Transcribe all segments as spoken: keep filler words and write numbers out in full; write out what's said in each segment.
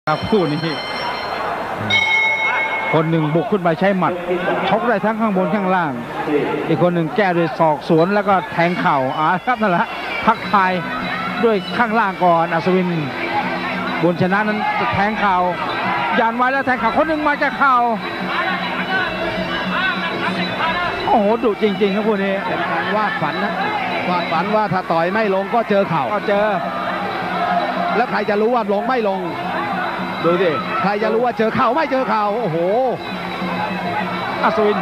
ครับคู่นี้คนหนึ่งบุกขึ้นไปใช้หมัดชกได้ทั้งข้างบนข้างล่างอีกคนหนึ่งแก้ด้วยศอกสวนแล้วก็แทงเข่าอ่าครับนั่นแหละทักทายด้วยข้างล่างก่อนอัศวินบุญชนะนั้นจะแทงเข่ายันไว้แล้วแทงเข่าคนหนึ่งมาจากเข่าโอ้โหดุจริงๆครับคู่นี้เป็นการวาดฝันนะวาดฝันว่าถ้าต่อยไม่ลงก็เจอเข่าก็เจอแล้วใครจะรู้ว่าลงไม่ลงดูดิใครจะรู้ว่าเจอเข่าไม่เจอเข่าโอ้โหอัศวิน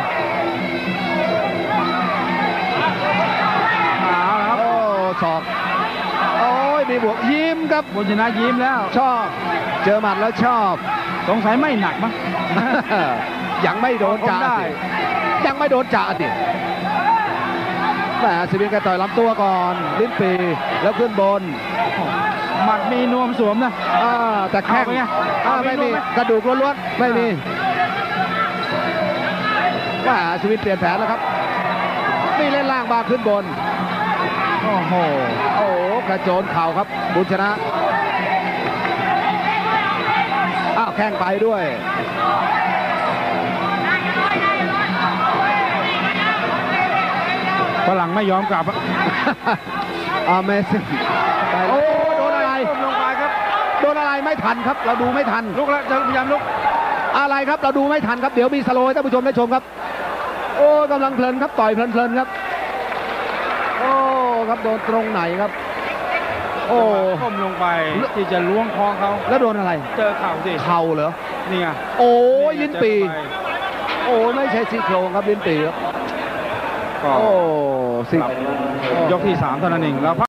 เอาครับโอ้ศอกโอ้ยมีบวกยิ้มครับบุญชนะยิ้มแล้วชอบเจอหมัดแล้วชอบสงสัยไม่หนักมั้งยังไม่โดนจ่าสิยังไม่โดนจ่าสิแต่อัศวินก็ต่อยลำตัวก่อนลิ้นปีแล้วขึ้นบนหมัดมีนวมสวมนะอ่าแต่แข้งไม่มีกระดูกล้วนๆไม่มีว่าอัศวินเปลี่ยนแผนแล้วครับนี่เล่นล่างมาขึ้นบนโอ้โหโอ้โหกระโจนเข่าครับบุญชนะอ้าวแข้งไปด้วยฝรั่งไม่ยอมกลับอเมซิ่งโอ้โดนอะไรลงไปครับโดนอะไรไม่ทันครับเราดูไม่ทันลุกแล้วจะพยายามลุกอะไรครับเราดูไม่ทันครับเดี๋ยวมีสโลว์ท่านผู้ชมได้ชมครับโอ้กำลังเพลินครับต่อยเพลินๆครับโอ้ครับโดนตรงไหนครับโอ้ก้มลงไปที่จะล้วงคอเขาแล้วโดนอะไรเจอเข่าสิเข่าเหรอนี่ไงโอ้ยลิ้นปีโอ้ไม่ใช่ซี่โครงครับลิ้นปีครับโอ้สิยกที่สามเท่านั้นเองแล้ว